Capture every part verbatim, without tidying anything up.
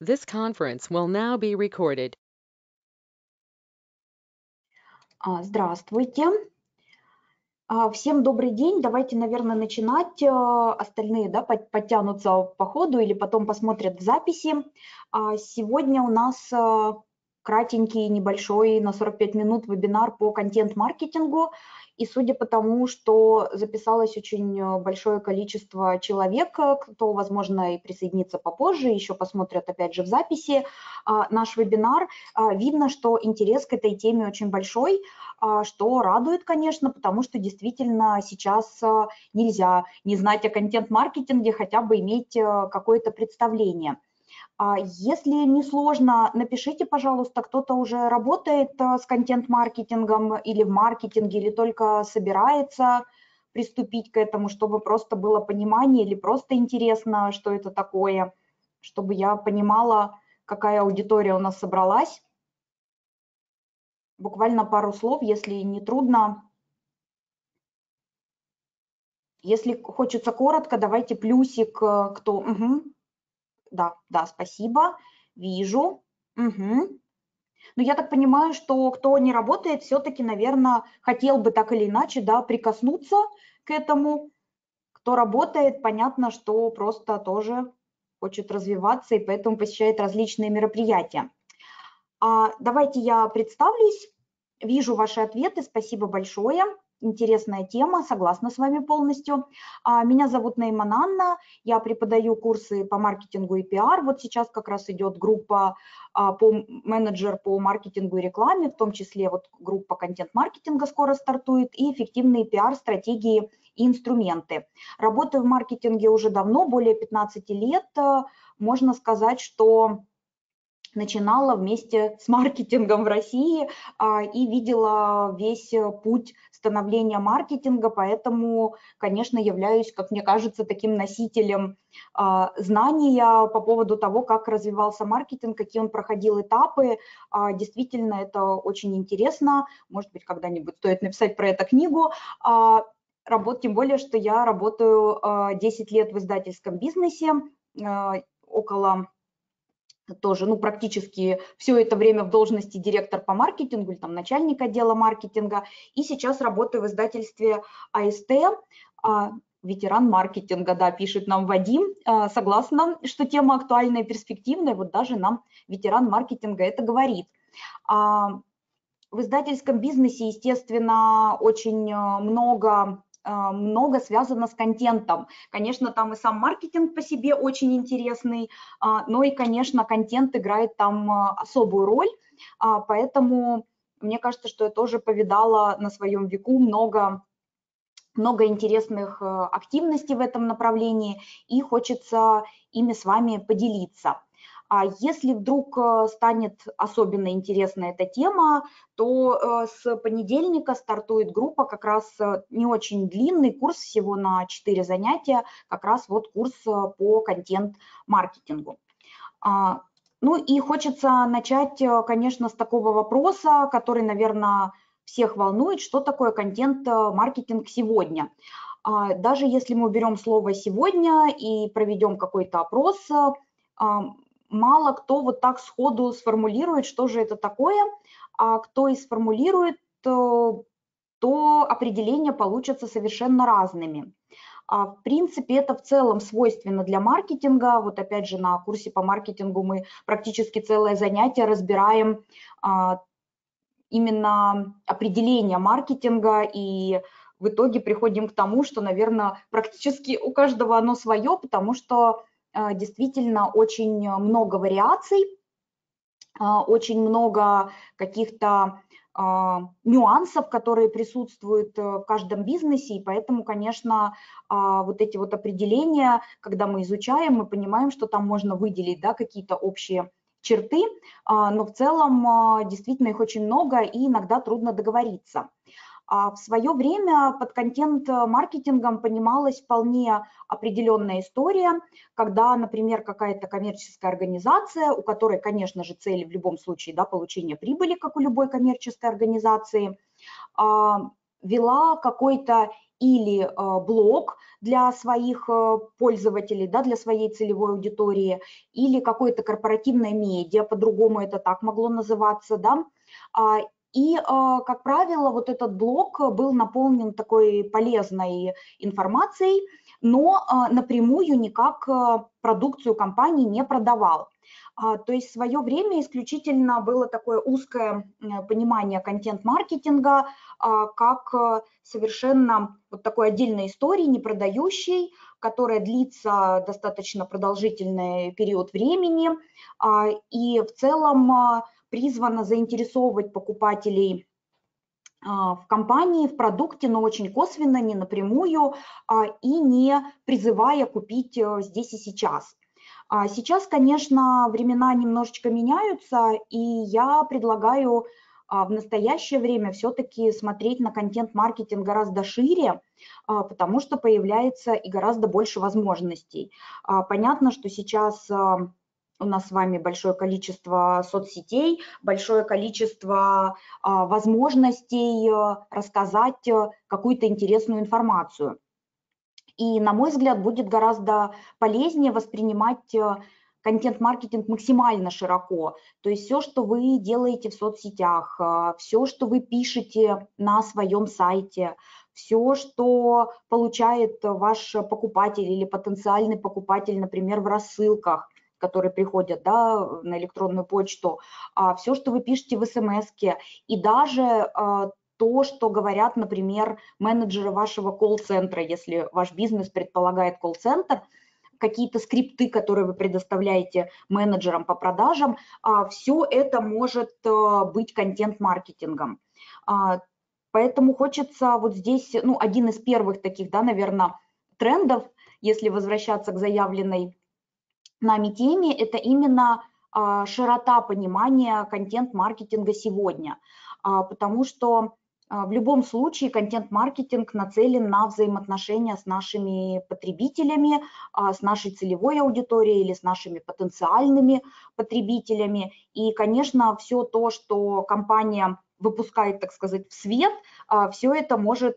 This conference will now be recorded. А, Здравствуйте. А, Всем добрый день. Давайте, наверное, начинать. А, Остальные, да, под- подтянутся по ходу или потом посмотрят в записи. А, Сегодня у нас а, кратенький, небольшой, на сорок пять минут вебинар по контент-маркетингу. И судя по тому, что записалось очень а, большое количество человек, а, кто, возможно, и присоединится попозже, еще посмотрят опять же в записи а, наш вебинар, а, видно, что интерес к этой теме очень большой, а, что радует, конечно, потому что действительно сейчас а, нельзя не знать о контент-маркетинге, хотя бы иметь а, какое-то представление. А Если не сложно, напишите, пожалуйста, кто-то уже работает а, с контент-маркетингом или в маркетинге, или только собирается приступить к этому, чтобы просто было понимание или просто интересно, что это такое, чтобы я понимала, какая аудитория у нас собралась. Буквально пару слов, если не трудно. Если хочется коротко, давайте плюсик, э, кто... Угу. Да, да, спасибо, вижу. Угу. Но я так понимаю, что кто не работает, все-таки, наверное, хотел бы так или иначе, да, прикоснуться к этому. Кто работает, понятно, что просто тоже хочет развиваться и поэтому посещает различные мероприятия. А, Давайте я представлюсь. Вижу ваши ответы, спасибо большое. Интересная тема, согласна с вами полностью. А, Меня зовут Нейман Анна, я преподаю курсы по маркетингу и пиар. Вот сейчас как раз идет группа а, по менеджер по маркетингу и рекламе, в том числе вот группа контент-маркетинга скоро стартует, и эффективные пиар-стратегии и инструменты. Работаю в маркетинге уже давно, более пятнадцати лет. Можно сказать, что начинала вместе с маркетингом в России а, и видела весь путь становления маркетинга, поэтому, конечно, являюсь, как мне кажется, таким носителем а, знания по поводу того, как развивался маркетинг, какие он проходил этапы. А, действительно, это очень интересно. Может быть, когда-нибудь стоит написать про это книгу. А, работ, тем более, что я работаю а, десять лет в издательском бизнесе, а, около тоже, ну, практически все это время в должности директор по маркетингу или там начальник отдела маркетинга. И сейчас работаю в издательстве АСТ, а, ветеран маркетинга, да, пишет нам Вадим. А, согласна, что тема актуальная и перспективная, вот даже нам ветеран маркетинга это говорит. А, в издательском бизнесе, естественно, очень много много связано с контентом. Конечно, там и сам маркетинг по себе очень интересный, но и, конечно, контент играет там особую роль, поэтому мне кажется, что я тоже повидала на своем веку много, много интересных активностей в этом направлении, и хочется ими с вами поделиться. А если вдруг станет особенно интересна эта тема, то с понедельника стартует группа, как раз не очень длинный курс, всего на четыре занятия, как раз вот курс по контент-маркетингу. Ну и хочется начать, конечно, с такого вопроса, который, наверное, всех волнует, что такое контент-маркетинг сегодня. Даже если мы уберем слово «сегодня» и проведем какой-то опрос, мало кто вот так сходу сформулирует, что же это такое, а кто и сформулирует, то, то определения получатся совершенно разными. В принципе, это в целом свойственно для маркетинга. Вот опять же на курсе по маркетингу мы практически целое занятие разбираем именно определение маркетинга, и в итоге приходим к тому, что, наверное, практически у каждого оно свое, потому что действительно очень много вариаций, очень много каких-то нюансов, которые присутствуют в каждом бизнесе, и поэтому, конечно, вот эти вот определения, когда мы изучаем, мы понимаем, что там можно выделить, да, какие-то общие черты, но в целом действительно их очень много, и иногда трудно договориться. В свое время под контент-маркетингом понималась вполне определенная история, когда, например, какая-то коммерческая организация, у которой, конечно же, цель в любом случае, да, получение прибыли, как у любой коммерческой организации, вела какой-то или блог для своих пользователей, да, для своей целевой аудитории, или какое-то корпоративное медиа, по-другому это так могло называться, да. И, как правило, вот этот блог был наполнен такой полезной информацией, но напрямую никак продукцию компании не продавал. То есть в свое время исключительно было такое узкое понимание контент-маркетинга как совершенно вот такой отдельной истории, не продающей, которая длится достаточно продолжительный период времени и в целом призвана заинтересовывать покупателей в компании, в продукте, но очень косвенно, не напрямую и не призывая купить здесь и сейчас. Сейчас, конечно, времена немножечко меняются, и я предлагаю в настоящее время все-таки смотреть на контент-маркетинг гораздо шире, потому что появляется и гораздо больше возможностей. Понятно, что сейчас у нас с вами большое количество соцсетей, большое количество возможностей рассказать какую-то интересную информацию. И, на мой взгляд, будет гораздо полезнее воспринимать контент-маркетинг максимально широко. То есть все, что вы делаете в соцсетях, все, что вы пишете на своем сайте, все, что получает ваш покупатель или потенциальный покупатель, например, в рассылках, которые приходят, да, на электронную почту, все, что вы пишете в смс-ке, и даже то, что говорят, например, менеджеры вашего колл-центра, если ваш бизнес предполагает колл-центр, какие-то скрипты, которые вы предоставляете менеджерам по продажам, все это может быть контент-маркетингом. Поэтому хочется вот здесь, ну, один из первых таких, да, наверное, трендов, если возвращаться к заявленной нами теме, это именно широта понимания контент-маркетинга сегодня, потому что в любом случае контент-маркетинг нацелен на взаимоотношения с нашими потребителями, с нашей целевой аудиторией или с нашими потенциальными потребителями. И, конечно, все то, что компания выпускает, так сказать, в свет, все это может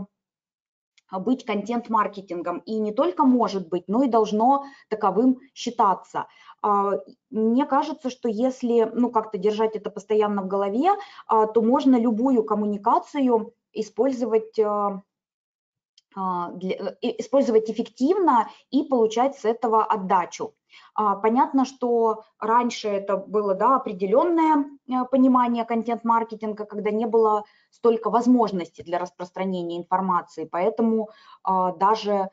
быть контент-маркетингом. И не только может быть, но и должно таковым считаться. Мне кажется, что если, ну, как-то держать это постоянно в голове, то можно любую коммуникацию использовать, для, использовать эффективно и получать с этого отдачу. Понятно, что раньше это было, да, определенное понимание контент-маркетинга, когда не было столько возможностей для распространения информации, поэтому даже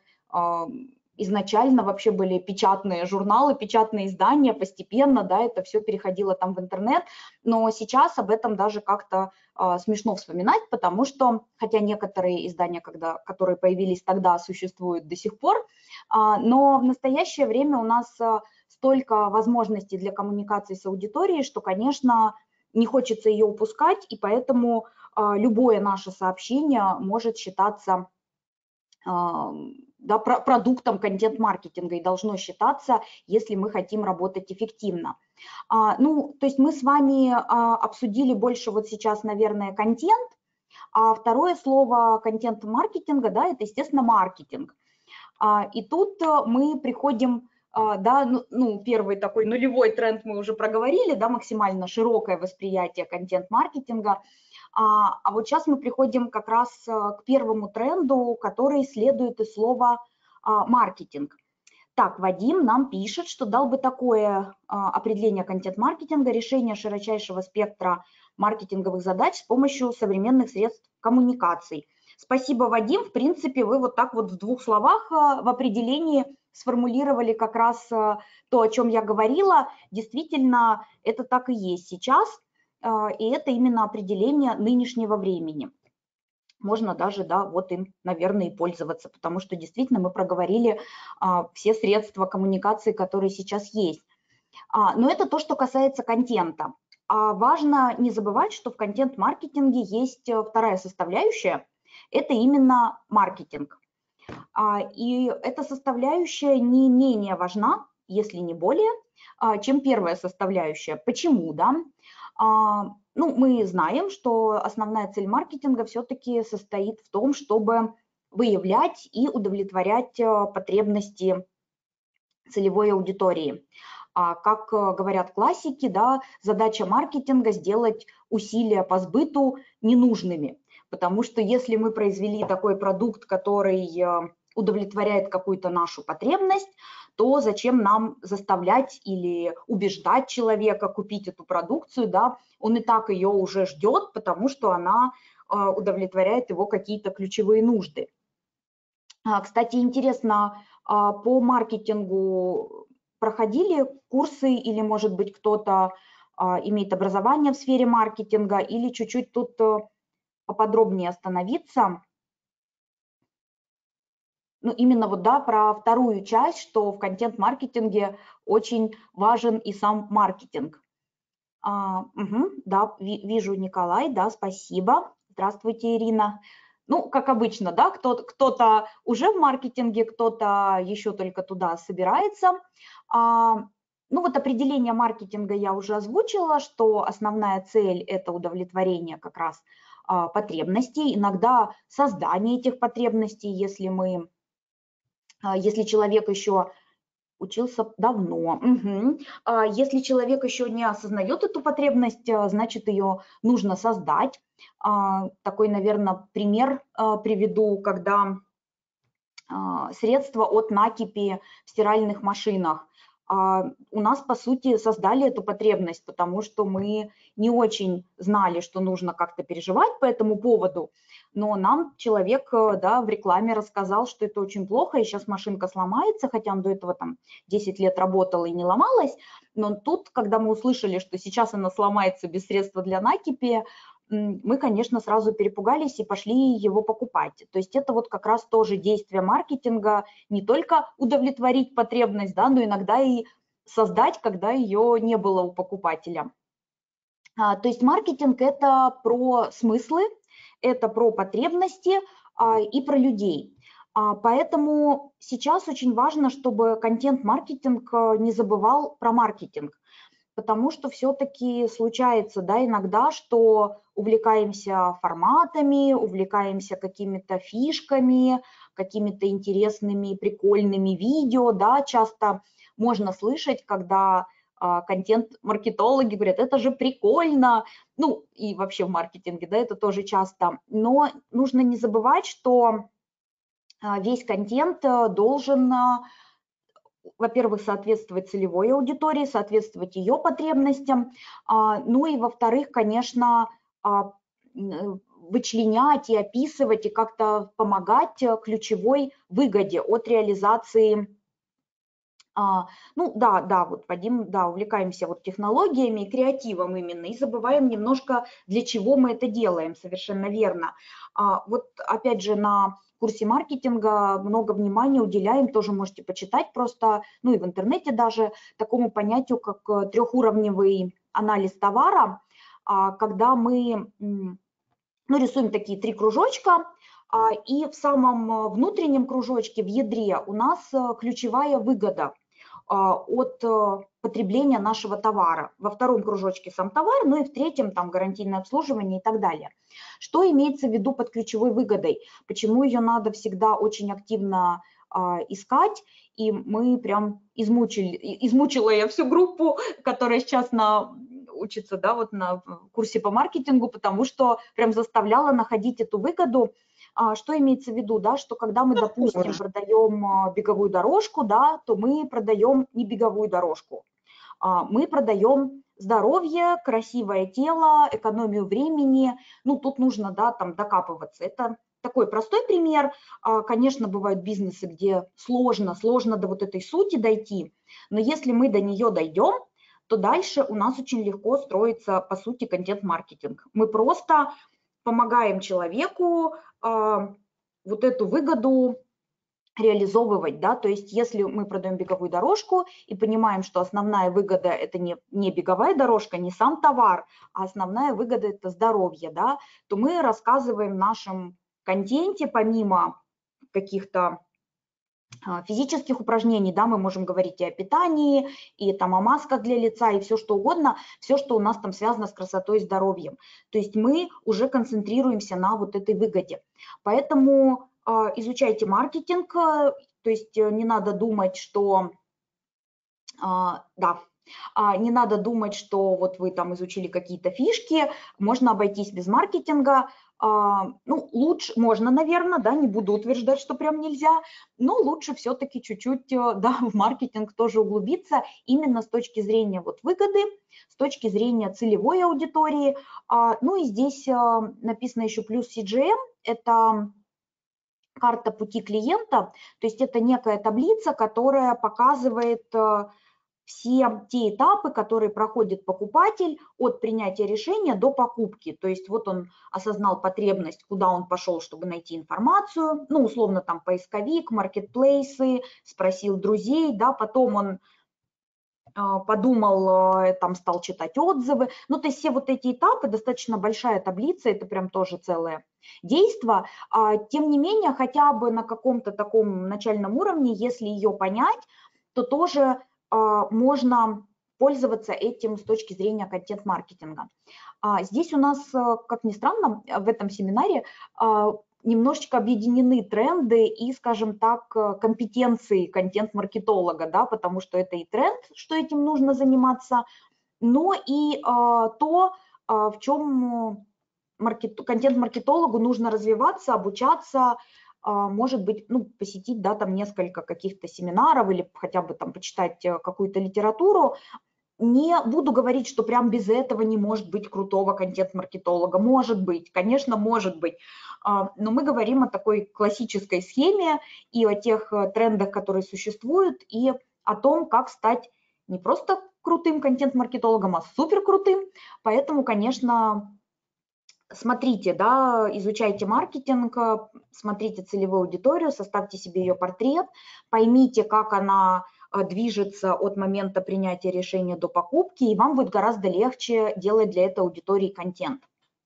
изначально вообще были печатные журналы, печатные издания, постепенно, да, это все переходило там в интернет, но сейчас об этом даже как-то э, смешно вспоминать, потому что, хотя некоторые издания, когда, которые появились тогда, существуют до сих пор, э, но в настоящее время у нас э, столько возможностей для коммуникации с аудиторией, что, конечно, не хочется ее упускать, и поэтому э, любое наше сообщение может считаться э, да, продуктом контент-маркетинга и должно считаться, если мы хотим работать эффективно. А, ну, то есть мы с вами а, обсудили больше вот сейчас, наверное, контент, а второе слово контент-маркетинга, да, это, естественно, маркетинг. А, и тут мы приходим, а, да, ну, ну, первый такой нулевой тренд мы уже проговорили, да, максимально широкое восприятие контент-маркетинга. А, а вот сейчас мы приходим как раз к первому тренду, который следует из слова а, маркетинг. Так, Вадим нам пишет, что дал бы такое а, определение контент-маркетинга: решение широчайшего спектра маркетинговых задач с помощью современных средств коммуникаций. Спасибо, Вадим. В принципе, вы вот так вот в двух словах а, в определении сформулировали как раз а, то, о чем я говорила. Действительно, это так и есть сейчас. И это именно определение нынешнего времени. Можно даже, да, вот им, наверное, и пользоваться, потому что действительно мы проговорили а, все средства коммуникации, которые сейчас есть. А, но это то, что касается контента. А важно не забывать, что в контент-маркетинге есть вторая составляющая, это именно маркетинг. А, и эта составляющая не менее важна, если не более, а, чем первая составляющая. Почему, да? Ну, мы знаем, что основная цель маркетинга все-таки состоит в том, чтобы выявлять и удовлетворять потребности целевой аудитории. А как говорят классики, да, задача маркетинга сделать усилия по сбыту ненужными. Потому что если мы произвели такой продукт, который удовлетворяет какую-то нашу потребность, то зачем нам заставлять или убеждать человека купить эту продукцию, да, он и так ее уже ждет, потому что она удовлетворяет его какие-то ключевые нужды. Кстати, интересно, по маркетингу проходили курсы или, может быть, кто-то имеет образование в сфере маркетинга, или чуть-чуть тут поподробнее остановиться? Ну, именно вот, да, про вторую часть, что в контент-маркетинге очень важен и сам маркетинг. А, угу, да, вижу, Николай, да, спасибо. Здравствуйте, Ирина. Ну, как обычно, да, кто-то кто-то уже в маркетинге, кто-то еще только туда собирается. А, ну, вот определение маркетинга я уже озвучила, что основная цель – это удовлетворение как раз а, потребностей, иногда создание этих потребностей, если мы, а, если человек еще учился давно. Угу. Если человек еще не осознает эту потребность, значит, ее нужно создать. Такой, наверное, пример приведу, когда средства от накипи в стиральных машинах. У нас, по сути, создали эту потребность, потому что мы не очень знали, что нужно как-то переживать по этому поводу, но нам человек, да, в рекламе рассказал, что это очень плохо, и сейчас машинка сломается, хотя он до этого там десять лет работала и не ломалась, но тут, когда мы услышали, что сейчас она сломается без средства для накипи, мы, конечно, сразу перепугались и пошли его покупать. То есть это вот как раз тоже действие маркетинга, не только удовлетворить потребность, да, но иногда и создать, когда ее не было у покупателя. А, то есть маркетинг – это про смыслы, это про потребности а, и про людей. А, поэтому сейчас очень важно, чтобы контент-маркетинг не забывал про маркетинг. Потому что все-таки случается, да, иногда, что увлекаемся форматами, увлекаемся какими-то фишками, какими-то интересными, прикольными видео, да, часто можно слышать, когда а, контент-маркетологи говорят, это же прикольно, ну, и вообще в маркетинге, да, это тоже часто, но нужно не забывать, что а, весь контент должен, во-первых, соответствовать целевой аудитории, соответствовать ее потребностям, ну и, во-вторых, конечно, вычленять и описывать и как-то помогать ключевой выгоде от реализации. Ну да, да, вот, Вадим, да, увлекаемся вот технологиями и креативом именно, и забываем немножко, для чего мы это делаем, совершенно верно. Вот опять же на курсе маркетинга много внимания уделяем, тоже можете почитать просто, ну и в интернете даже, такому понятию, как трехуровневый анализ товара, когда мы, ну, рисуем такие три кружочка, и в самом внутреннем кружочке, в ядре, у нас ключевая выгода от потребления нашего товара. Во втором кружочке сам товар, ну и в третьем там гарантийное обслуживание и так далее. Что имеется в виду под ключевой выгодой? Почему ее надо всегда очень активно а, искать? И мы прям измучили, измучила я всю группу, которая сейчас на, учится, да, вот на курсе по маркетингу, потому что прям заставляла находить эту выгоду. Что имеется в виду, да, что когда мы, допустим, продаем беговую дорожку, да, то мы продаем не беговую дорожку, мы продаем здоровье, красивое тело, экономию времени, ну, тут нужно, да, там докапываться. Это такой простой пример. Конечно, бывают бизнесы, где сложно, сложно до вот этой сути дойти, но если мы до нее дойдем, то дальше у нас очень легко строится, по сути, контент-маркетинг. Мы просто помогаем человеку э, вот эту выгоду реализовывать, да, то есть если мы продаем беговую дорожку и понимаем, что основная выгода – это не, не беговая дорожка, не сам товар, а основная выгода – это здоровье, да, то мы рассказываем в нашем контенте, помимо каких-то физических упражнений, да, мы можем говорить и о питании, и там о масках для лица, и все что угодно, все, что у нас там связано с красотой и здоровьем. То есть мы уже концентрируемся на вот этой выгоде. Поэтому изучайте маркетинг, то есть не надо думать, что, да, не надо думать, что вот вы там изучили какие-то фишки, можно обойтись без маркетинга. Ну, лучше, можно, наверное, да, не буду утверждать, что прям нельзя, но лучше все-таки чуть-чуть, да, в маркетинг тоже углубиться именно с точки зрения вот выгоды, с точки зрения целевой аудитории. Ну и здесь написано еще плюс си джи эм, это карта пути клиента, то есть это некая таблица, которая показывает все те этапы, которые проходит покупатель от принятия решения до покупки. То есть вот он осознал потребность, куда он пошел, чтобы найти информацию, ну, условно, там, поисковик, маркетплейсы, спросил друзей, да, потом он подумал, там, стал читать отзывы. Ну, то есть все вот эти этапы, достаточно большая таблица, это прям тоже целое действо. Тем не менее, хотя бы на каком-то таком начальном уровне, если ее понять, то тоже можно пользоваться этим с точки зрения контент-маркетинга. Здесь у нас, как ни странно, в этом семинаре немножечко объединены тренды и, скажем так, компетенции контент-маркетолога, да, потому что это и тренд, что этим нужно заниматься, но и то, в чем маркет... контент-маркетологу нужно развиваться, обучаться, может быть, ну, посетить, да, там несколько каких-то семинаров или хотя бы там почитать какую-то литературу. Не буду говорить, что прям без этого не может быть крутого контент-маркетолога. Может быть, конечно, может быть. Но мы говорим о такой классической схеме и о тех трендах, которые существуют, и о том, как стать не просто крутым контент-маркетологом, а супер крутым. Поэтому, конечно, смотрите, да, изучайте маркетинг, смотрите целевую аудиторию, составьте себе ее портрет, поймите, как она движется от момента принятия решения до покупки, и вам будет гораздо легче делать для этой аудитории контент.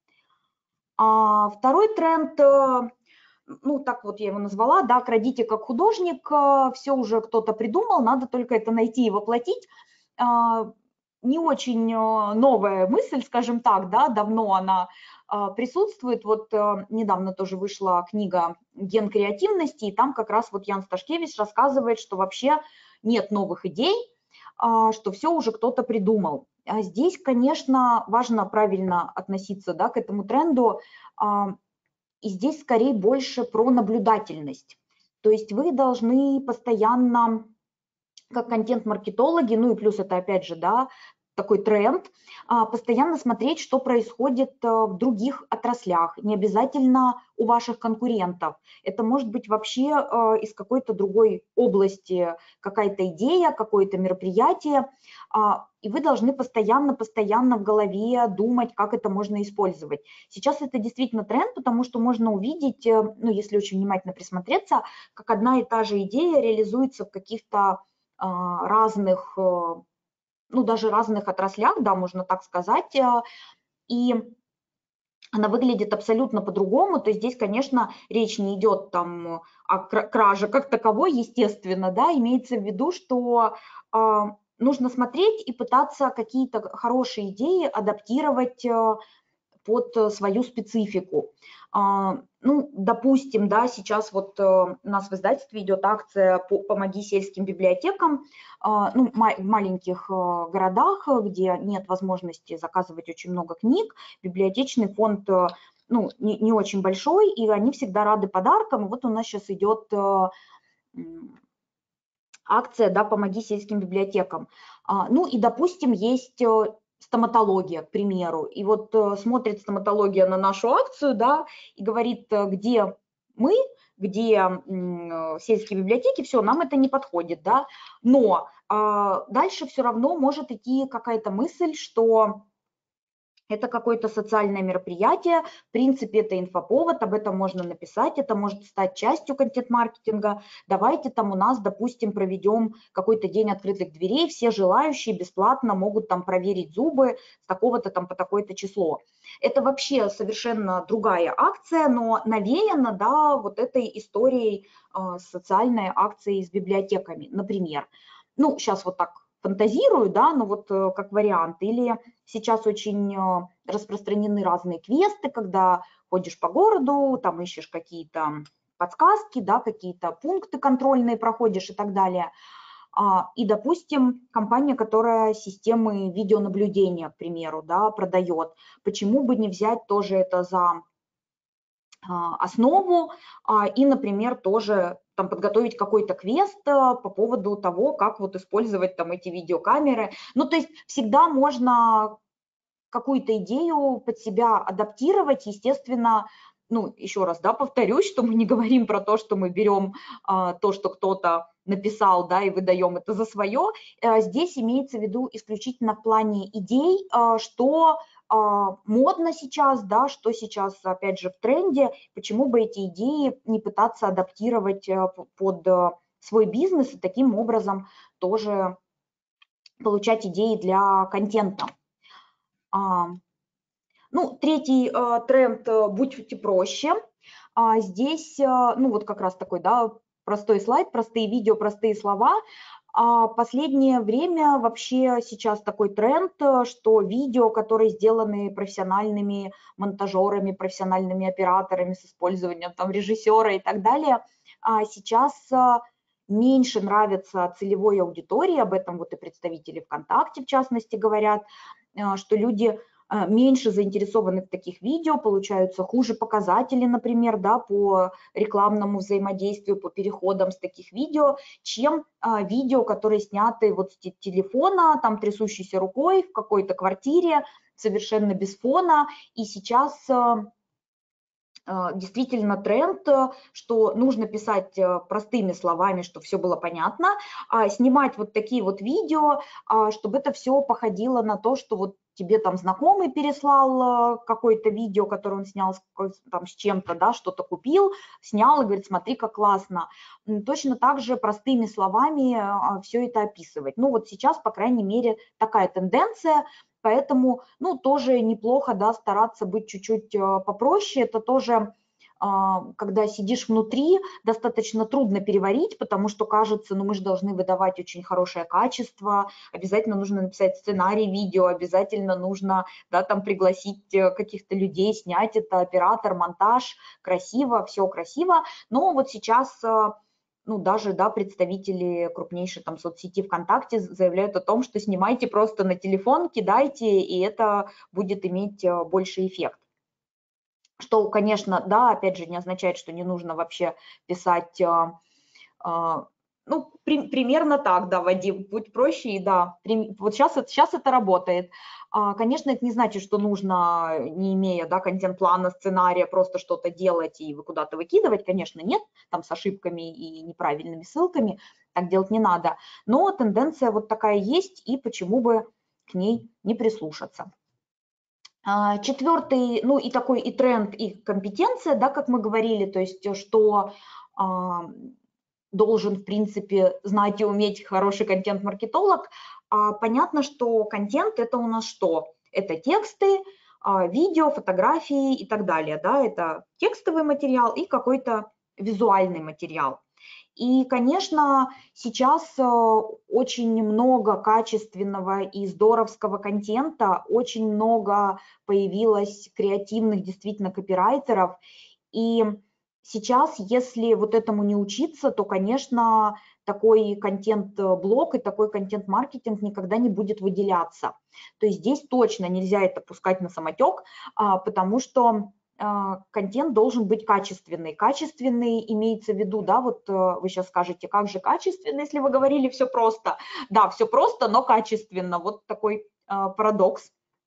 А второй тренд, ну, так вот я его назвала, да, крадите как художник, все уже кто-то придумал, надо только это найти и воплотить. Не очень новая мысль, скажем так, да, давно она присутствует. Вот недавно тоже вышла книга «Ген креативности», и там как раз вот Ян Сташкевич рассказывает, что вообще нет новых идей, что все уже кто-то придумал. А здесь, конечно, важно правильно относиться, да, к этому тренду, и здесь скорее больше про наблюдательность. То есть вы должны постоянно, как контент-маркетологи, ну и плюс это опять же, да, такой тренд, постоянно смотреть, что происходит в других отраслях, не обязательно у ваших конкурентов. Это может быть вообще из какой-то другой области какая-то идея, какое-то мероприятие, и вы должны постоянно-постоянно в голове думать, как это можно использовать. Сейчас это действительно тренд, потому что можно увидеть, ну, если очень внимательно присмотреться, как одна и та же идея реализуется в каких-то разных, ну, даже разных отраслях, да, можно так сказать, и она выглядит абсолютно по-другому. То есть здесь, конечно, речь не идет там о краже как таковой, естественно, да, имеется в виду, что нужно смотреть и пытаться какие-то хорошие идеи адаптировать под свою специфику. Ну, допустим, да, сейчас вот у нас в издательстве идет акция «Помоги сельским библиотекам». Ну, в маленьких городах, где нет возможности заказывать очень много книг, библиотечный фонд, ну, не, не очень большой, и они всегда рады подаркам. И вот у нас сейчас идет акция, да, «Помоги сельским библиотекам». Ну и, допустим, есть стоматология, к примеру, и вот смотрит стоматология на нашу акцию, да, и говорит, где мы, где сельские библиотеки, все, нам это не подходит, да, но а, дальше все равно может идти какая-то мысль, что это какое-то социальное мероприятие, в принципе, это инфоповод, об этом можно написать, это может стать частью контент-маркетинга. Давайте там у нас, допустим, проведем какой-то день открытых дверей, все желающие бесплатно могут там проверить зубы с такого-то там по такое-то число. Это вообще совершенно другая акция, но навеяна, да, вот этой историей э, социальной акции с библиотеками, например. Ну, сейчас вот так фантазирую, да, но вот как вариант. Или сейчас очень распространены разные квесты, когда ходишь по городу, там ищешь какие-то подсказки, да, какие-то пункты контрольные проходишь и так далее. И, допустим, компания, которая системы видеонаблюдения, к примеру, да, продает, почему бы не взять тоже это за основу и, например, тоже там подготовить какой-то квест по поводу того, как вот использовать там эти видеокамеры. Ну, то есть всегда можно какую-то идею под себя адаптировать, естественно. Ну, еще раз, да, повторюсь, что мы не говорим про то, что мы берем а, то, что кто-то написал, да, и выдаем это за свое. А, здесь имеется в виду исключительно в плане идей, а, что а, модно сейчас, да, что сейчас, опять же, в тренде, почему бы эти идеи не пытаться адаптировать а, под а, свой бизнес и таким образом тоже получать идеи для контента. А, Ну, третий э, тренд – будьте проще. А здесь, э, ну, вот как раз такой, да, простой слайд, простые видео, простые слова. А последнее время вообще сейчас такой тренд, что видео, которые сделаны профессиональными монтажерами, профессиональными операторами с использованием там режиссера и так далее, а сейчас меньше нравится целевой аудитории, об этом вот и представители ВКонтакте в частности говорят, что люди меньше заинтересованы в таких видео, получаются хуже показатели, например, да, по рекламному взаимодействию, по переходам с таких видео, чем а, видео, которые сняты вот с телефона, там трясущейся рукой в какой-то квартире, совершенно без фона. И сейчас а, действительно тренд, что нужно писать простыми словами, чтобы все было понятно, а снимать вот такие вот видео, чтобы это все походило на то, что вот тебе там знакомый переслал какое-то видео, которое он снял там с чем-то, да, что-то купил, снял и говорит, смотри, как классно. Точно так же простыми словами все это описывать. Ну вот сейчас, по крайней мере, такая тенденция. Поэтому, ну, тоже неплохо, да, стараться быть чуть-чуть попроще. Это тоже, когда сидишь внутри, достаточно трудно переварить, потому что кажется, ну, мы же должны выдавать очень хорошее качество, обязательно нужно написать сценарий видео, обязательно нужно, да, там пригласить каких-то людей, снять это, оператор, монтаж, красиво, все красиво. Но вот сейчас... ну, даже, да, представители крупнейшей там соцсети ВКонтакте заявляют о том, что снимайте просто на телефон, кидайте, и это будет иметь больший эффект. Что, конечно, да, опять же, не означает, что не нужно вообще писать, ну, при, примерно так, да, Вадим, будь проще, и да, при, вот сейчас, сейчас это работает. Конечно, это не значит, что нужно, не имея, да, контент-плана, сценария, просто что-то делать и вы куда-то выкидывать, конечно, нет, там с ошибками и неправильными ссылками, так делать не надо, но тенденция вот такая есть, и почему бы к ней не прислушаться. Четвертый, ну и такой и тренд, и компетенция, да, как мы говорили, то есть что должен, в принципе, знать и уметь хороший контент-маркетолог. Понятно, что контент – это у нас что? Это тексты, видео, фотографии и так далее. Да? Это текстовый материал и какой-то визуальный материал. И, конечно, сейчас очень много качественного и здоровского контента, очень много появилось креативных действительно копирайтеров. И сейчас, если вот этому не учиться, то, конечно, такой контент-блог и такой контент-маркетинг никогда не будет выделяться. То есть здесь точно нельзя это пускать на самотек, потому что контент должен быть качественный. Качественный имеется в виду, да, вот вы сейчас скажете, как же качественно, если вы говорили все просто. Да, все просто, но качественно. Вот такой парадокс.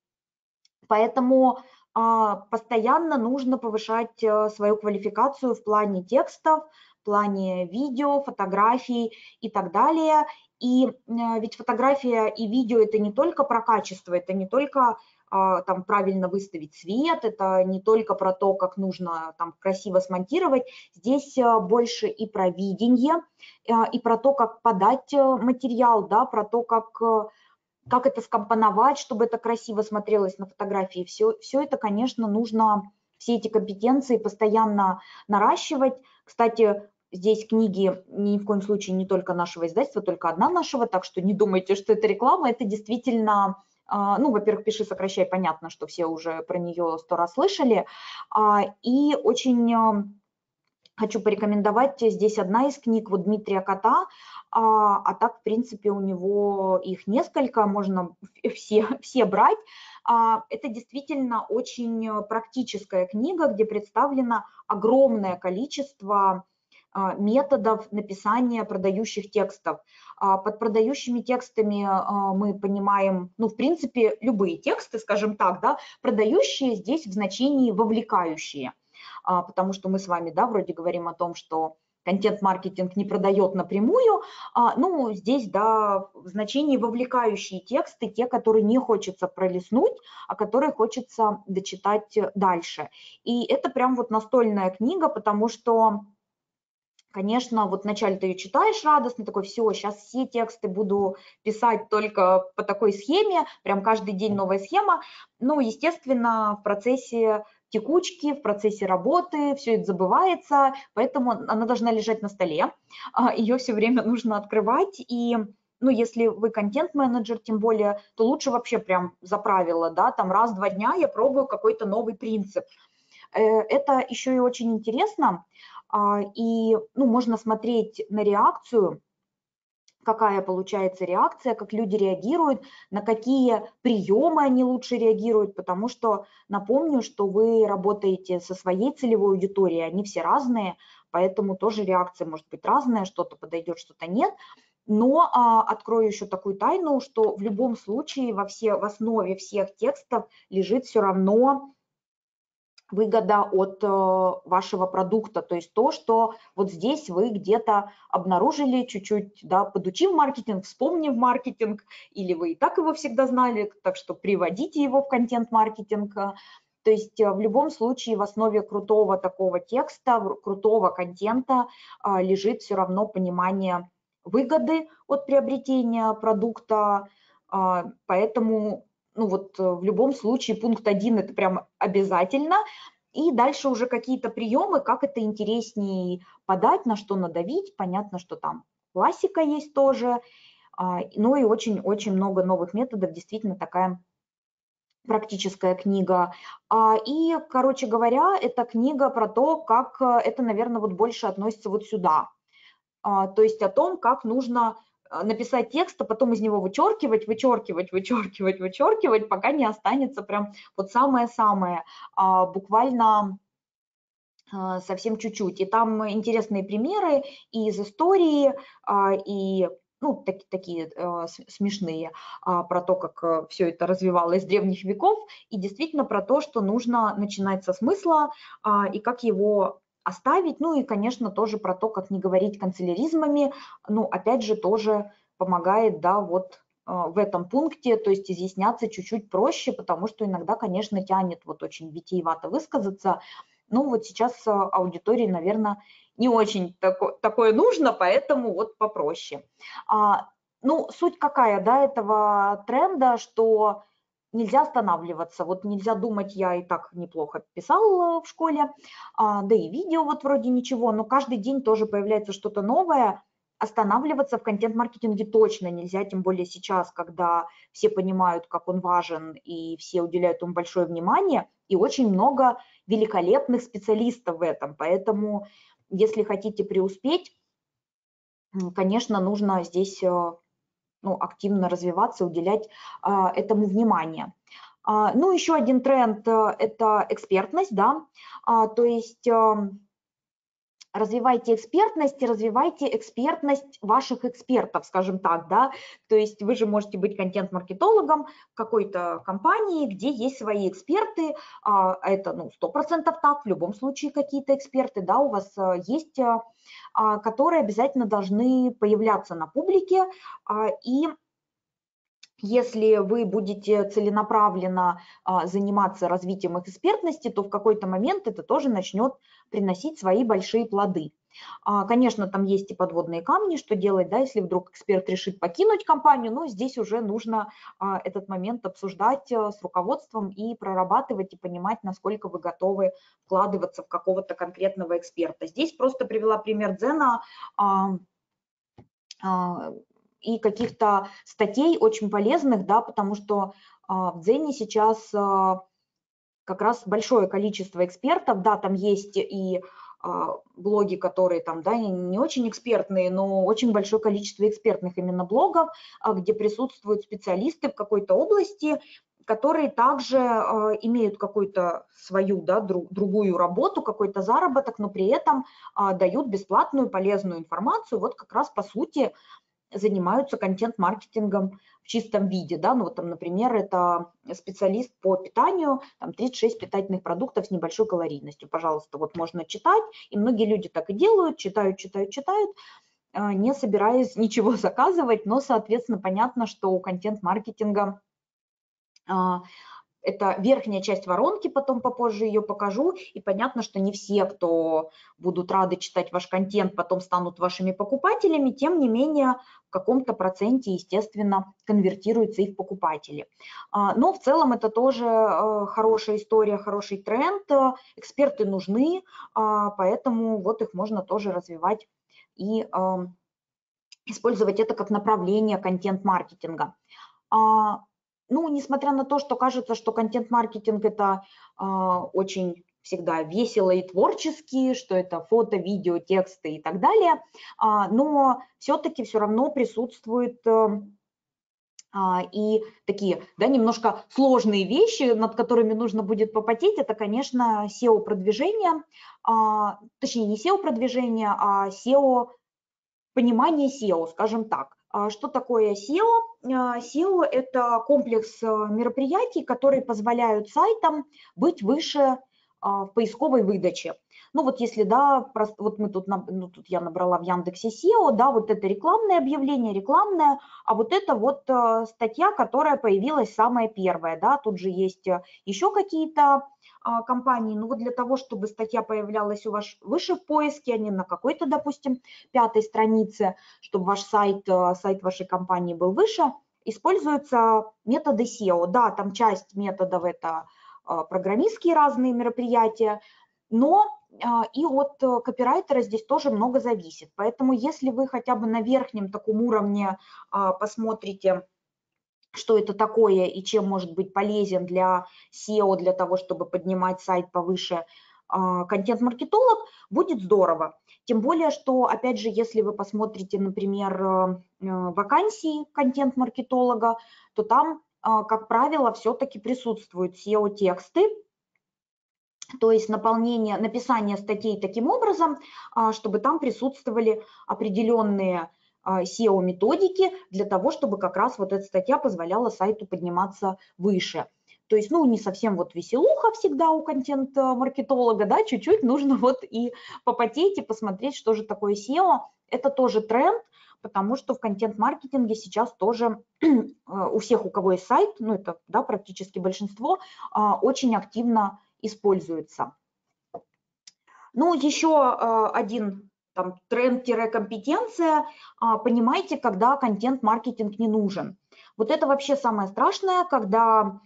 Поэтому постоянно нужно повышать свою квалификацию в плане текстов, в плане видео, фотографий и так далее. И ведь фотография и видео – это не только про качество, это не только там правильно выставить цвет, это не только про то, как нужно там красиво смонтировать. Здесь больше и про видение, и про то, как подать материал, да, про то, как... как это скомпоновать, чтобы это красиво смотрелось на фотографии. Все, все это, конечно, нужно, все эти компетенции постоянно наращивать. Кстати, здесь книги ни в коем случае не только нашего издательства, только одна нашего, так что не думайте, что это реклама, это действительно, ну, во-первых, «Пиши, сокращай», понятно, что все уже про нее сто раз слышали, и очень хочу порекомендовать, здесь одна из книг вот Дмитрия Кота, а, а так, в принципе, у него их несколько, можно все, все брать. А, это действительно очень практическая книга, где представлено огромное количество а, методов написания продающих текстов. А, под продающими текстами а, мы понимаем, ну, в принципе, любые тексты, скажем так, да, продающие здесь в значении вовлекающие. Потому что мы с вами, да, вроде говорим о том, что контент-маркетинг не продает напрямую, ну, здесь, да, в значении вовлекающие тексты, те, которые не хочется пролистнуть, а которые хочется дочитать дальше. И это прям вот настольная книга, потому что, конечно, вот вначале ты ее читаешь радостно, такой, все, сейчас все тексты буду писать только по такой схеме, прям каждый день новая схема. Ну, естественно, в процессе текучки, в процессе работы все это забывается, поэтому она должна лежать на столе, ее все время нужно открывать, и ну, если вы контент-менеджер, тем более, то лучше вообще прям за правило, да, там раз в два дня я пробую какой-то новый принцип. Это еще и очень интересно, и ну, можно смотреть на реакцию, какая получается реакция, как люди реагируют, на какие приемы они лучше реагируют, потому что напомню, что вы работаете со своей целевой аудиторией, они все разные, поэтому тоже реакция может быть разная, что-то подойдет, что-то нет. Но а, открою еще такую тайну, что в любом случае во все, в основе всех текстов лежит все равно выгода от э, вашего продукта, то есть то, что вот здесь вы где-то обнаружили, чуть-чуть, да, подучив маркетинг, вспомнив маркетинг, или вы и так его всегда знали, так что приводите его в контент-маркетинг. То есть э, в любом случае в основе крутого такого текста, крутого контента э, лежит все равно понимание выгоды от приобретения продукта, э, поэтому ну вот в любом случае пункт один это прям обязательно, и дальше уже какие-то приемы, как это интереснее подать, на что надавить, понятно, что там классика есть тоже, ну и очень-очень много новых методов, действительно такая практическая книга. И, короче говоря, это книга про то, как это, наверное, вот больше относится вот сюда, то есть о том, как нужно написать текст, а потом из него вычеркивать, вычеркивать, вычеркивать, вычеркивать, пока не останется прям вот самое-самое, буквально совсем чуть-чуть. И там интересные примеры и из истории, и ну, так, такие смешные, про то, как все это развивалось с древних веков, и действительно про то, что нужно начинать со смысла и как его оставить, ну и, конечно, тоже про то, как не говорить канцеляризмами, ну, опять же, тоже помогает, да, вот в этом пункте, то есть изъясняться чуть-чуть проще, потому что иногда, конечно, тянет вот очень витиевато высказаться. Ну, вот сейчас аудитории, наверное, не очень тако, такое нужно, поэтому вот попроще. А, ну, суть какая, да, этого тренда, что нельзя останавливаться, вот нельзя думать, я и так неплохо писал в школе, а, да и видео вот вроде ничего, но каждый день тоже появляется что-то новое. Останавливаться в контент-маркетинге точно нельзя, тем более сейчас, когда все понимают, как он важен, и все уделяют ему большое внимание, и очень много великолепных специалистов в этом. Поэтому, если хотите преуспеть, конечно, нужно здесь ну, активно развиваться, уделять а, этому внимание. А, ну, еще один тренд – это экспертность, да, а, то есть а, развивайте экспертность и развивайте экспертность ваших экспертов, скажем так, да, то есть вы же можете быть контент-маркетологом какой-то компании, где есть свои эксперты, а, это, ну, сто процентов так, в любом случае какие-то эксперты, да, у вас есть, а, которые обязательно должны появляться на публике, а, и если вы будете целенаправленно а, заниматься развитием их экспертности, то в какой-то момент это тоже начнет приносить свои большие плоды. А, конечно, там есть и подводные камни, что делать, да, если вдруг эксперт решит покинуть компанию, но здесь уже нужно а, этот момент обсуждать а, с руководством и прорабатывать и понимать, насколько вы готовы вкладываться в какого-то конкретного эксперта. Здесь просто привела пример Дзена. А, а, и каких-то статей очень полезных, да, потому что а, в Дзене сейчас а, как раз большое количество экспертов, да, там есть и блоги, которые там, да, не очень экспертные, но очень большое количество экспертных именно блогов, где присутствуют специалисты в какой-то области, которые также имеют какую-то свою, да, друг, другую работу, какой-то заработок, но при этом дают бесплатную полезную информацию, вот как раз по сути занимаются контент-маркетингом в чистом виде, да, ну вот там, например, это специалист по питанию, там тридцать шесть питательных продуктов с небольшой калорийностью, пожалуйста, вот можно читать, и многие люди так и делают, читают, читают, читают, не собираясь ничего заказывать, но, соответственно, понятно, что у контент-маркетинга это верхняя часть воронки, потом попозже ее покажу, и понятно, что не все, кто будут рады читать ваш контент, потом станут вашими покупателями, тем не менее в каком-то проценте, естественно, конвертируются их покупатели. Но в целом это тоже хорошая история, хороший тренд, эксперты нужны, поэтому вот их можно тоже развивать и использовать это как направление контент-маркетинга. Ну, несмотря на то, что кажется, что контент-маркетинг это э, очень всегда весело и творчески, что это фото, видео, тексты и так далее, э, но все-таки все равно присутствуют э, э, и такие, да, немножко сложные вещи, над которыми нужно будет попотеть. Это, конечно, сео-продвижение, э, точнее не сео-продвижение, а сео, понимание сео, скажем так. Что такое сео? сео – это комплекс мероприятий, которые позволяют сайтам быть выше в поисковой выдаче. Ну вот если, да, вот мы тут, ну, тут я набрала в Яндексе сео, да, вот это рекламное объявление, рекламное, а вот это вот статья, которая появилась самая первая, да, тут же есть еще какие-то компании, ну вот для того, чтобы статья появлялась у вас выше в поиске, а не на какой-то, допустим, пятой странице, чтобы ваш сайт, сайт вашей компании был выше, используются методы сео. Да, там часть методов это программистские разные мероприятия, но и от копирайтера здесь тоже много зависит. Поэтому если вы хотя бы на верхнем таком уровне посмотрите, что это такое и чем может быть полезен для сео, для того, чтобы поднимать сайт повыше, контент-маркетолог, будет здорово. Тем более, что, опять же, если вы посмотрите, например, вакансии контент-маркетолога, то там, как правило, все-таки присутствуют сео-тексты, то есть наполнение, написание статей таким образом, чтобы там присутствовали определенные сео-методики для того, чтобы как раз вот эта статья позволяла сайту подниматься выше. То есть, ну, не совсем вот веселуха всегда у контент-маркетолога, да, чуть-чуть нужно вот и попотеть, и посмотреть, что же такое сео. Это тоже тренд, потому что в контент-маркетинге сейчас тоже у всех, у кого есть сайт, ну, это, да, практически большинство, очень активно используется. Ну, еще один там тренд-компетенция, понимаете, когда контент-маркетинг не нужен. Вот это вообще самое страшное, когда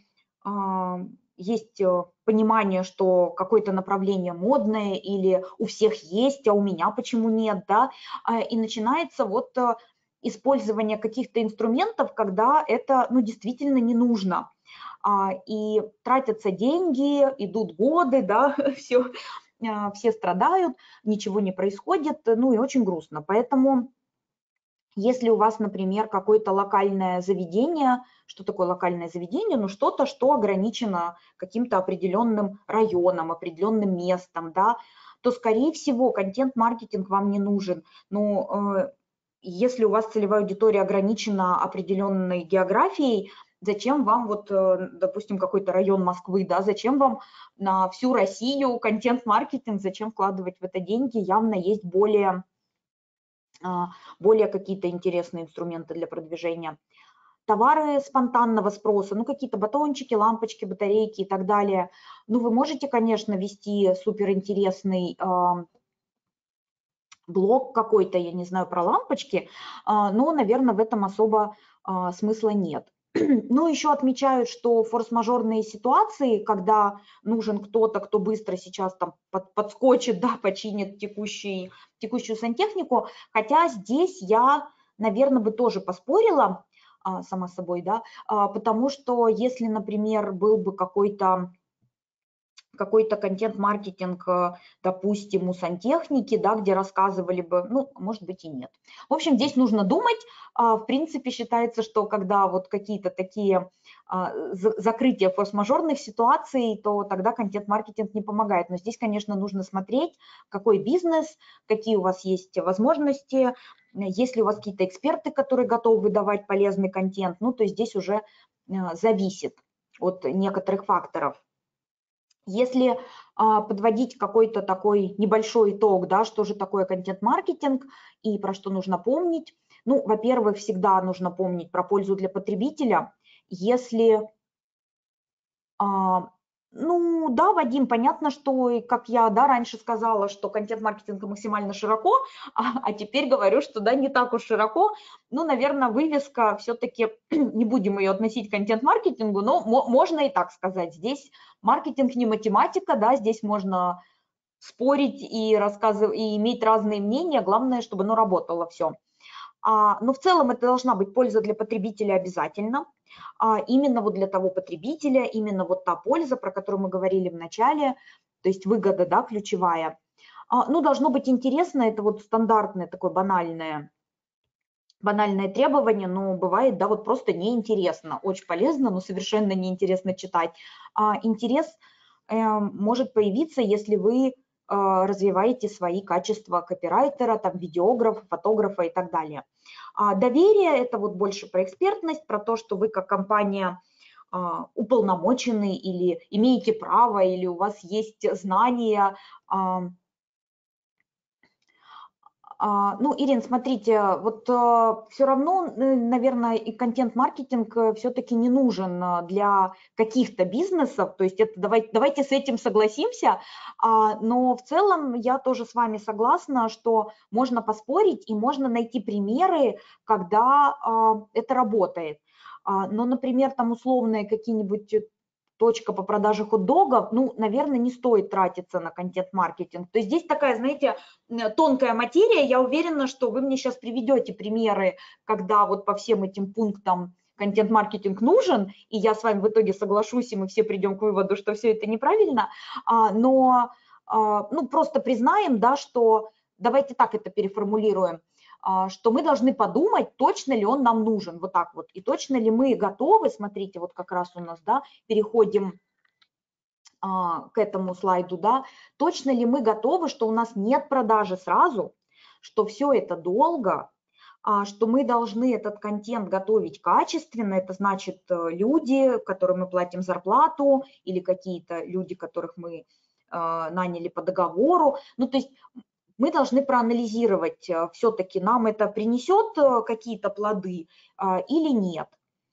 есть понимание, что какое-то направление модное или у всех есть, а у меня почему нет, да, и начинается вот использование каких-то инструментов, когда это, ну, действительно не нужно. И тратятся деньги, идут годы, да, все, все страдают, ничего не происходит, ну и очень грустно. Поэтому если у вас, например, какое-то локальное заведение, что такое локальное заведение? Ну, что-то, что ограничено каким-то определенным районом, определенным местом, да, то, скорее всего, контент-маркетинг вам не нужен. Но если у вас целевая аудитория ограничена определенной географией, зачем вам вот, допустим, какой-то район Москвы, да, зачем вам на всю Россию контент-маркетинг, зачем вкладывать в это деньги? Явно есть более, более какие-то интересные инструменты для продвижения. Товары спонтанного спроса, ну какие-то батончики, лампочки, батарейки и так далее. Ну вы можете, конечно, вести суперинтересный блог какой-то, я не знаю, про лампочки, но, наверное, в этом особо смысла нет. Ну, еще отмечают, что форс-мажорные ситуации, когда нужен кто-то, кто быстро сейчас там под, подскочит, да, починит текущий, текущую сантехнику, хотя здесь я, наверное, бы тоже поспорила, сама собой, да, потому что если, например, был бы какой-то какой-то контент-маркетинг, э, допустим, у сантехники, да, где рассказывали бы, ну, может быть и нет. В общем, здесь нужно думать. А, В принципе, считается, что когда вот какие-то такие а, за- закрытия форс-мажорных ситуаций, то тогда контент-маркетинг не помогает. Но здесь, конечно, нужно смотреть, какой бизнес, какие у вас есть возможности, есть ли у вас какие-то эксперты, которые готовы выдавать полезный контент. Ну, то есть здесь уже э, зависит от некоторых факторов. Если а, подводить какой-то такой небольшой итог, да, что же такое контент-маркетинг и про что нужно помнить. Ну, во-первых, всегда нужно помнить про пользу для потребителя. Если, а, ну да, Вадим, понятно, что, и как я, да, раньше сказала, что контент-маркетинг максимально широко, а, а теперь говорю, что да, не так уж широко. Ну, наверное, вывеска все-таки, не будем ее относить к контент-маркетингу, но мо- можно и так сказать. Здесь маркетинг не математика, да, здесь можно спорить и рассказывать, и иметь разные мнения, главное, чтобы оно работало все. А, но в целом это должна быть польза для потребителя обязательно. А, именно вот для того потребителя, именно вот та польза, про которую мы говорили в начале, то есть выгода, да, ключевая. А, ну, должно быть интересно, это вот стандартное такое банальное, банальное требование, но бывает, да, вот просто неинтересно, очень полезно, но совершенно неинтересно читать. А интерес э, может появиться, если вы э, развиваете свои качества копирайтера, там, видеографа, фотографа и так далее. А доверие – это вот больше про экспертность, про то, что вы как компания а, уполномочены или имеете право, или у вас есть знания. а, а, Ну, Ирин, смотрите, вот все равно, наверное, и контент-маркетинг все-таки не нужен а, для каких-то бизнесов, то есть это давайте, давайте с этим согласимся, а, но в целом я тоже с вами согласна, что можно поспорить и можно найти примеры, когда а, это работает. А, Но, например, там условные какие-нибудь точка по продаже хот-догов, ну, наверное, не стоит тратиться на контент-маркетинг. То есть здесь такая, знаете, тонкая материя. Я уверена, что вы мне сейчас приведете примеры, когда вот по всем этим пунктам контент-маркетинг нужен, и я с вами в итоге соглашусь, и мы все придем к выводу, что все это неправильно, но ну, просто признаем, да, что давайте так это переформулируем, что мы должны подумать, точно ли он нам нужен, вот так вот, и точно ли мы готовы, смотрите, вот как раз у нас, да, переходим а, к этому слайду, да, точно ли мы готовы, что у нас нет продажи сразу, что все это долго, а, что мы должны этот контент готовить качественно, это значит люди, которым мы платим зарплату, или какие-то люди, которых мы а, наняли по договору, ну, то есть мы должны проанализировать, все-таки нам это принесет какие-то плоды а, или нет.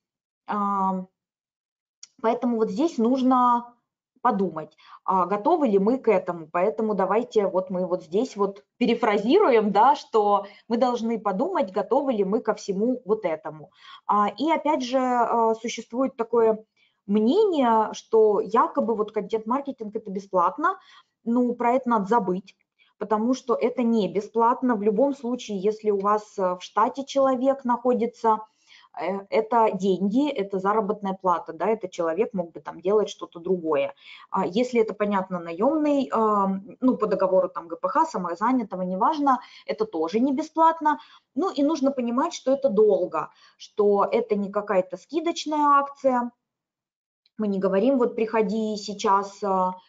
А, Поэтому вот здесь нужно подумать, а готовы ли мы к этому. Поэтому давайте вот мы вот здесь вот перефразируем, да, что мы должны подумать, готовы ли мы ко всему вот этому. А, И опять же а, существует такое мнение, что якобы вот контент-маркетинг это бесплатно, ну про это надо забыть, потому что это не бесплатно. В любом случае, если у вас в штате человек находится, это деньги, это заработная плата, да, это человек мог бы там делать что-то другое. Если это, понятно, наемный, ну, по договору там ГПХ, самозанятого, неважно, это тоже не бесплатно. Ну, и нужно понимать, что это долго, что это не какая-то скидочная акция. Мы не говорим, вот приходи сейчас,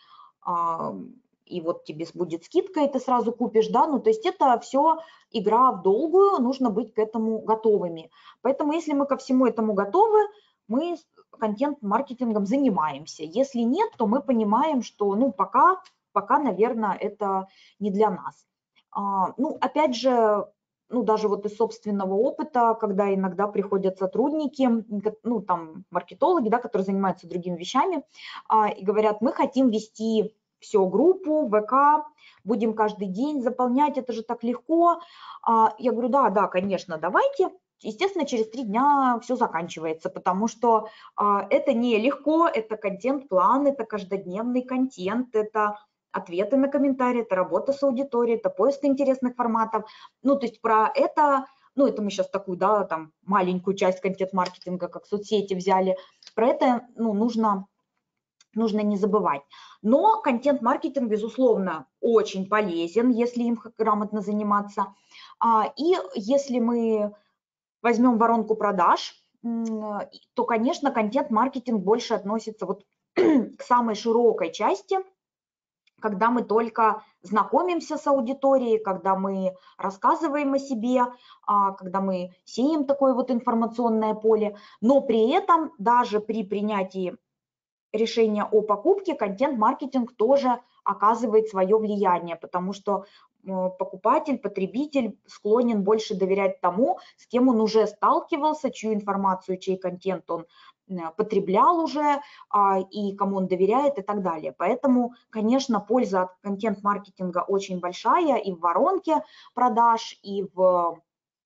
и вот тебе будет скидка, и ты сразу купишь, да, ну, то есть это все игра в долгую, нужно быть к этому готовыми. Поэтому если мы ко всему этому готовы, мы контент-маркетингом занимаемся. Если нет, то мы понимаем, что, ну, пока, пока, наверное, это не для нас. А, ну, опять же, ну, даже вот из собственного опыта, когда иногда приходят сотрудники, ну, там, маркетологи, да, которые занимаются другими вещами, а, и говорят, мы хотим вести все, группу, ВК, будем каждый день заполнять, это же так легко. А, Я говорю, да, да, конечно, давайте. Естественно, через три дня все заканчивается, потому что а, это не легко, это контент-план, это каждодневный контент, это ответы на комментарии, это работа с аудиторией, это поиск интересных форматов. Ну, то есть про это, ну, это мы сейчас такую, да, там, маленькую часть контент-маркетинга, как соцсети взяли. Про это, ну, нужно нужно не забывать. Но контент-маркетинг, безусловно, очень полезен, если им грамотно заниматься. И если мы возьмем воронку продаж, то, конечно, контент-маркетинг больше относится вот к самой широкой части, когда мы только знакомимся с аудиторией, когда мы рассказываем о себе, когда мы сеем такое вот информационное поле, но при этом даже при принятии решения о покупке контент-маркетинг тоже оказывает свое влияние, потому что покупатель, потребитель склонен больше доверять тому, с кем он уже сталкивался, чью информацию, чей контент он потреблял уже, и кому он доверяет и так далее. Поэтому, конечно, польза от контент-маркетинга очень большая и в воронке продаж, и в,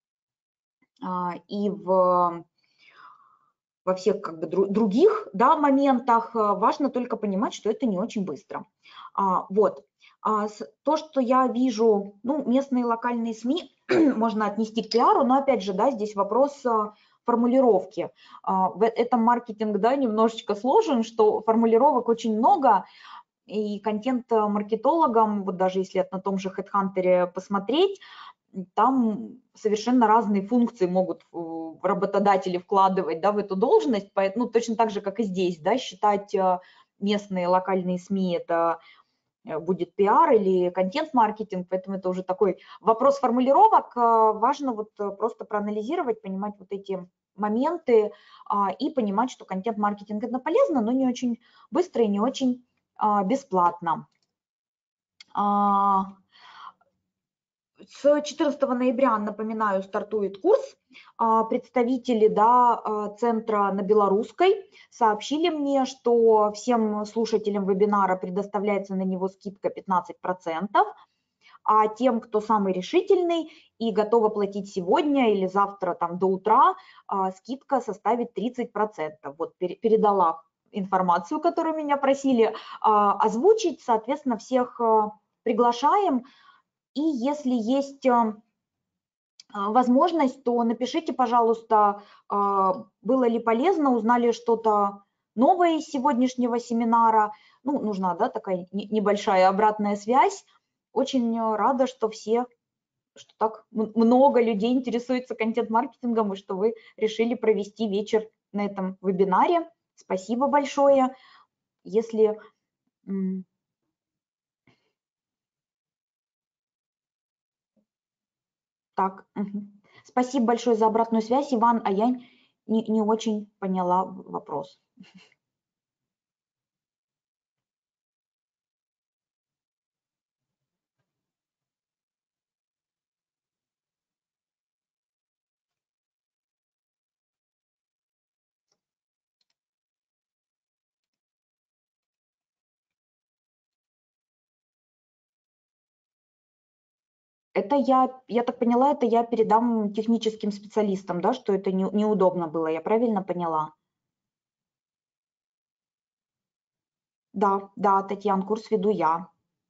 и в во всех как бы других, да, моментах. Важно только понимать, что это не очень быстро. Вот. То, что я вижу, ну, местные локальные СМИ можно отнести к пиару, но опять же, да, здесь вопрос формулировки. В этом маркетинг, да, немножечко сложен, что формулировок очень много, и контент-маркетологам, вот даже если на том же HeadHunter посмотреть, там совершенно разные функции могут работодатели вкладывать, да, в эту должность, ну, точно так же, как и здесь, да, считать местные локальные СМИ это будет пиар или контент-маркетинг, поэтому это уже такой вопрос формулировок. Важно вот просто проанализировать, понимать вот эти моменты и понимать, что контент-маркетинг это полезно, но не очень быстро и не очень бесплатно. С четырнадцатого ноября, напоминаю, стартует курс. Представители, да, центра на Белорусской сообщили мне, что всем слушателям вебинара предоставляется на него скидка пятнадцать процентов, а тем, кто самый решительный и готов оплатить сегодня или завтра там, до утра, скидка составит тридцать процентов. Вот передала информацию, которую меня просили озвучить. Соответственно, всех приглашаем. И если есть возможность, то напишите, пожалуйста, было ли полезно, узнали что-то новое из сегодняшнего семинара. Ну, нужна, да, такая небольшая обратная связь. Очень рада, что все, что так много людей интересуется контент-маркетингом и что вы решили провести вечер на этом вебинаре. Спасибо большое. Если... Так, угу. Спасибо большое за обратную связь, Иван, а я не, не очень поняла вопрос. Это я, я так поняла, это я передам техническим специалистам, да, что это не, неудобно было, я правильно поняла? Да, да, Татьяна, курс веду я.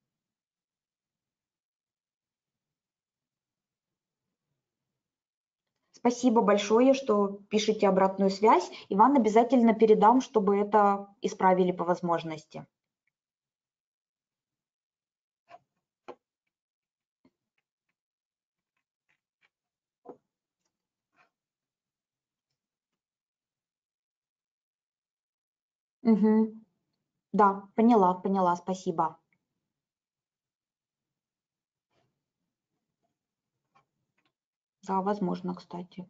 Спасибо большое, что пишете обратную связь. Иван, обязательно передам, чтобы это исправили по возможности. Угу. Да, поняла, поняла, спасибо. Да, возможно, кстати.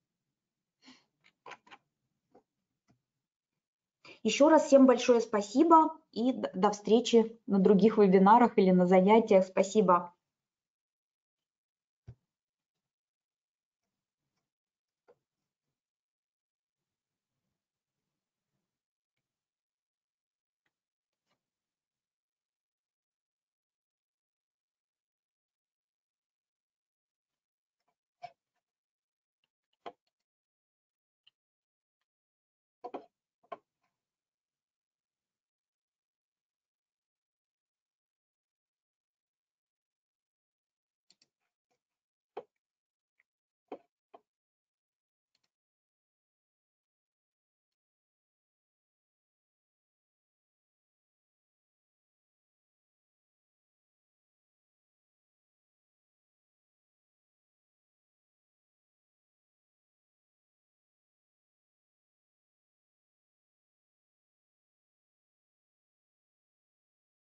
Еще раз всем большое спасибо и до встречи на других вебинарах или на занятиях. Спасибо.